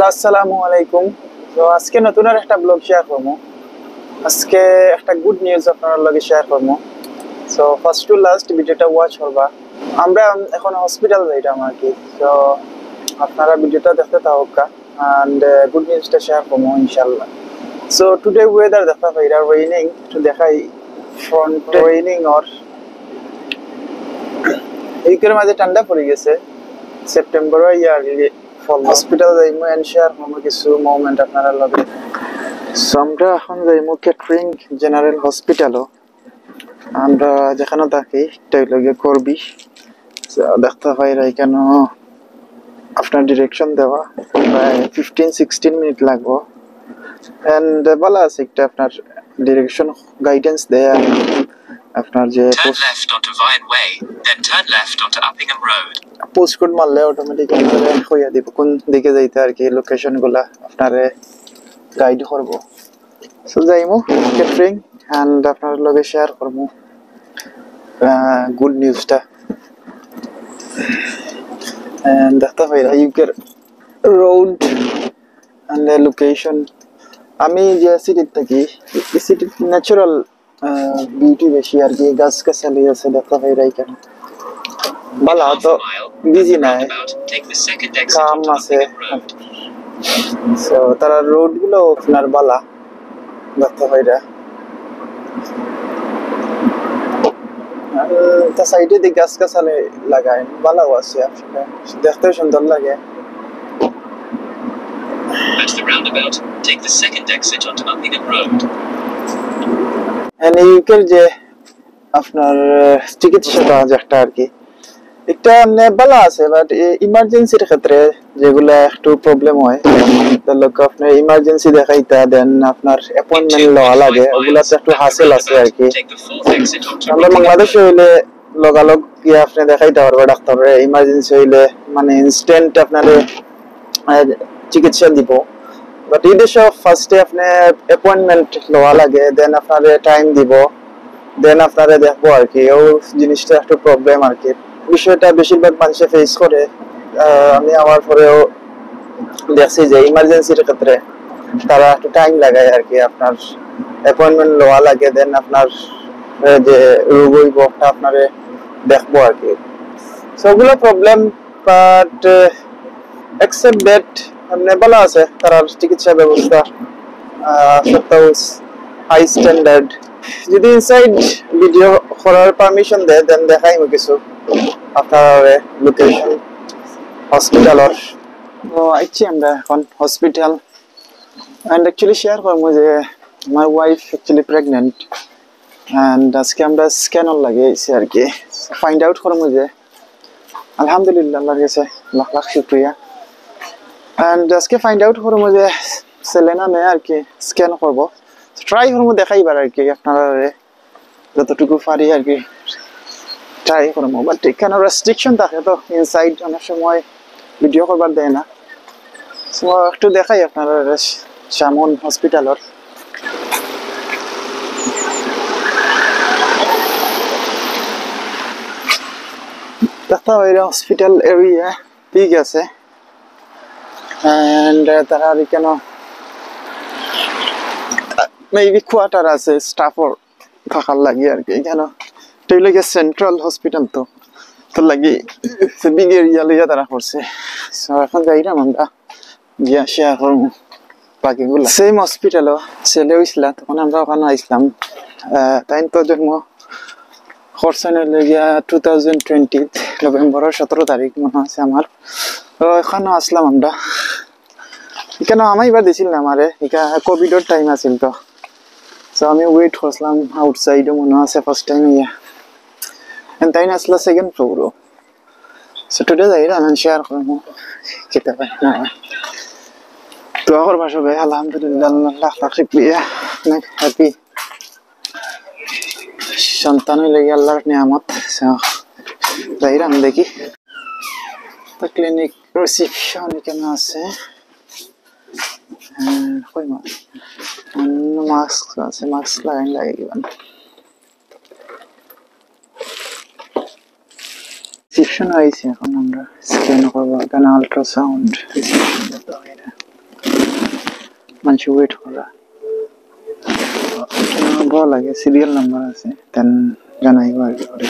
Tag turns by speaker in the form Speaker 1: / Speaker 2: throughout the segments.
Speaker 1: Hello আসসালামু আলাইকুম। তো আজকে নতুন আর একটা ব্লগ শেয়ার করবো। আজকে একটা গুড নিউজ আপনার লগে শেয়ার করবো। সো ফার্স্ট টু লাস্ট ভিডিওটা ওয়াচ করবা। আমরা এখন হসপিটাল যাইতাম আর কি। তো আপনারা ভিডিওটা দেখতে থাকুক and গুড নিউজটা শেয়ার করবো ইনশাআল্লাহ। সো টুডে ওয়েদার দেখা পাইরা রেইনিং, একটু দেখাই ফ্রন্ট রেইনিং আর এইকের মাঝে ঠান্ডা পড়ে গেছে। সেপ্টেম্বর ইয়ার ফল হসপিটাল যাইমু এন্ড শেয়ার করবো কিছু মোমেন্ট আপনারা লগে। সো আমরা এখন যাইমু ক্যাটারিং জেনারেল হসপিটালও। আমরা যেখানে থাকি এটাই লগে করবি দেখতে পাইরা এখানে আপনার ডিরেকশন দেওয়া প্রায় 15-16 মিনিট লাগবো এন্ড ভালো আছে একটা আপনার ডিরেকশন গাইডেন্স দেয়া আপনার যে পোস্ট কোড মারলে অটোমেটিক্যালি হইয়া দিব কোন দিকে যাইতে আর কি লোকেশন গুলা আপনারে গাইড করব। সো যাইমু ক্যাটারিং এন্ড আপনার লগে শেয়ার করবো গুড নিউজটা। and দেখতে পাইরা ইউকের রোড and the location আমি যে সিটিতে থাকি এই সিটির ন্যাচারাল বিউটি বেশি আর কি, গাছ গাছালি আছে দেখতে পাইরা এখানে ভালো তো বিজি নাই কাম আছে। সো তারা রোড গুলো আপনার বালা দেখতে পাইরা তা সাইডে দিয়ে গাছ গাছালি লাগায় ভালো আছে আসলে দেখতে সুন্দর লাগে। ইউকের যে আপনার চিকিৎসাটা যেটা আর কি একটা ভালো আছে, বাট ইমার্জেন্সির ক্ষেত্রে যেগুলা একটু প্রবলেম হয় তার লোক আপনার ইমার্জেন্সি দেখাইতা দেন আপনার অ্যাপয়েন্টমেন্ট লওয়া লাগে, ওগুলাতে একটু হাসেল আছে আর কি। আমরা বাংলাদেশে হইলে লগালগ গিয়ে আপনি দেখাইতে পারবে ডাক্তারে, ইমার্জেন্সি হইলে মানে ইনস্ট্যান্ট আপনার চিকিৎসা দিব। বাট এই দেশে ফার্স্টে আপনি অ্যাপয়েন্টমেন্ট লওয়া লাগে, দেন আপনারে টাইম দিব, দেন আপনারে দেখবো আর কি। ও জিনিসটা একটু প্রবলেম আর কি, বিষয়টা বেশিরভাগ মানুষে ফেস করে। আমি আমার পরেও দেখছি যে ইমার্জেন্সির ক্ষেত্রে তারা একটু টাইম লাগায় আর কি, আপনার অ্যাপয়েন্টমেন্ট লওয়া লাগে, দেন আপনার যে রোগ হইব আপনারে দেখবো আর কি। সবগুলো প্রবলেম, বাট এক্সেপ্ট দ্যাট ভালো আছে তার চিকিৎসা ব্যবস্থা সত্ত্বেও হাই স্ট্যান্ডার্ড। যদি ইনসাইড ভিডিও করার পারমিশন দেয় দেন দেখাইব কিছু আপনার লোকেশন হসপিটালের। তো আইছি আমরা এখন হসপিটাল এন্ড অ্যাকচুয়ালি শেয়ার করবো যে my wife actually pregnant and আজকে আমরা স্ক্যানার লাগিয়েছি আর কি। ফাইন্ড আউট করবো যে আলহামদুলিল্লাহ আল্লাহর কাছে লাখ লাখ শুকরিয়া। এন্ড আজকে ফাইন্ড আউট করবো যে ছেলে না মেয়ে আর কি, স্ক্যান করবো, ট্রাই করবো দেখাইবার আর কি আপনারা যতটুকু পারি আর কি ট্রাই করবো। বাট এখানে রেস্ট্রিকশন থাকে তো ইনসাইড অনেক সময় ভিডিও করবার দেয় না। সো একটু দেখাই আপনারা সামন হসপিটালের। দেখা হয় হসপিটাল এরিয়া ঠিক আছে এন্ড তারা এখানে মেবি কোয়ার্টার আছে স্টাফর থাকার লাগে আর কি। এখানে এটা সেন্ট্রাল হসপিটাল তো তো লাগি বিগ এরিয়া লইয়া তারা করছে। সো এখন যাইলাম আমরা গিয়া শেয়ার করবো বাকিগুলা। সেম হসপিটালও ছেলে হয়েছিল তখন আমরা ওখানে আসলাম। তাই তো জন্ম করছেন গিয়া 2020 নভেম্বরের 17 তারিখ মনে আছে আমার। তো এখানে আসলাম আমরা, এখানে আমি এবার দিছিল না আমারে, এখানে কোভিডের টাইম আছিল তো। সো আমি ওয়েট করছিলাম আউটসাইডে মনে আছে ফার্স্ট টাইম ইয়া এন্ড তাই আসলে সেকেন্ড ফ্লোরও। সো টুডে যাই আমি শেয়ার করবো খেতে পাই না দোয়া করবা সবাই। আলহামদুলিল্লাহ লাখ লাখ শুকরিয়া, অনেক হ্যাপি সন্তান হইলে আল্লাহর নিয়ামত। যাইরাম দেখি তো ক্লিনিক রিসেপশন এখানে আছে, মাস্ক আছে, মাস্ক লাগাই লাগে কিমান রিসেপশন আইছি। এখন আমরা স্ক্যান করবো, এখানে আল্ট্রাসাউন্ড রিসেপশন। মানুষ ওয়েট করা ভালো লাগে সিরিয়াল নাম্বার আছে তেন জানাই আর কি করে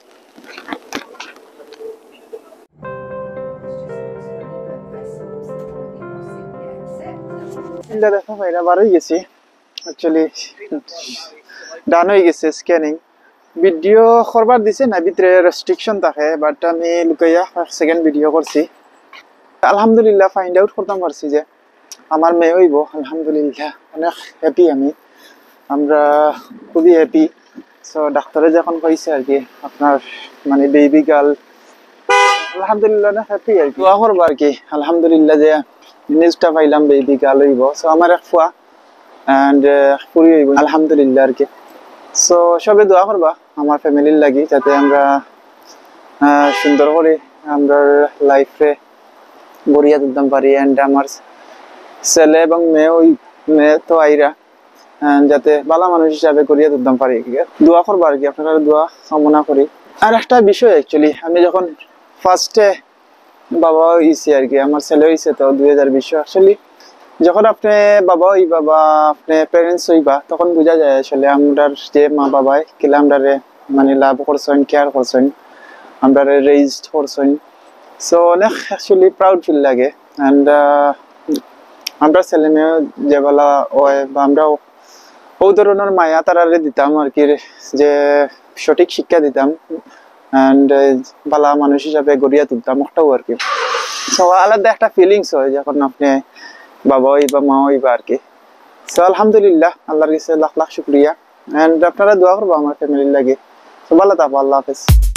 Speaker 1: ইন্দা দেখো ভাইরা বার হয়ে গেছি অ্যাকচুয়ালি ডান হয়ে গেছে স্ক্যানিং ভিডিও করবার দিছে না ভিতরে রেস্ট্রিকশন থাকে বাট আমি লুকাইয়া সেকেন্ড ভিডিও করছি আলহামদুলিল্লাহ ফাইন্ড আউট করতে পারছি যে আমার মেয়ে হইব আলহামদুলিল্লাহ অনেক হ্যাপি আমরা খুবই হ্যাপি সো ডাক্তারে যখন কইছে আর কি আপনার মানে বেবি গার্ল আলহামদুলিল্লাহ অনেক হ্যাপি আর কি দোয়া করবো আর কি আলহামদুলিল্লাহ যে নিউজটা পাইলাম বেবি গার্ল হইব সো আমার এক ফুয়া এন্ড পুরি হইব আলহামদুলিল্লাহ আর কি সো সবে দোয়া করবা আমার ফ্যামিলির লাগি যাতে আমরা সুন্দর করে আমরা লাইফে গড়িয়া তুলতে পারি এন্ড আমার ছেলে এবং মেয়ে তো আইরা যাতে ভালো মানুষ হিসাবে গড়িয়া তুলতে পারি দোয়া করবো আর কি আপনারা দোয়া কামনা করি আর একটা বিষয় অ্যাকচুয়ালি আমি যখন ফার্স্টে বাবা হইছি আর কি আমার ছেলে হইছে তো 2020 অ্যাকচুয়ালি যখন আপনি বাবা হইবা বা আপনি প্যারেন্টস হইবা তখন বোঝা যায় আসলে আমরা যে মা বাবাই কিলা আমরা মানে লাভ করছেন কেয়ার করছেন আমরা রেইজড করছেন সো অনেক অ্যাকচুয়ালি প্রাউড ফিল লাগে এন্ড আমরা ছেলে মেয়ে যেবেলা হয় বা আমরা ও ধরনের মায়া তারারে দিতাম আর কি যে সঠিক শিক্ষা দিতাম এন্ড ভালো মানুষ হিসাবে গড়িয়া তুলতাম ওটাও আর কি সো আলাদা একটা ফিলিংস হয় যখন আপনি বাবা হইবা মা হইবা আর কি সো আলহামদুলিল্লাহ আল্লাহর কাছে লাখ লাখ শুকরিয়া এন্ড আপনারা দোয়া করবো আমার ফ্যামিলির লাগে সো ভালো থাকো আল্লাহ হাফেজ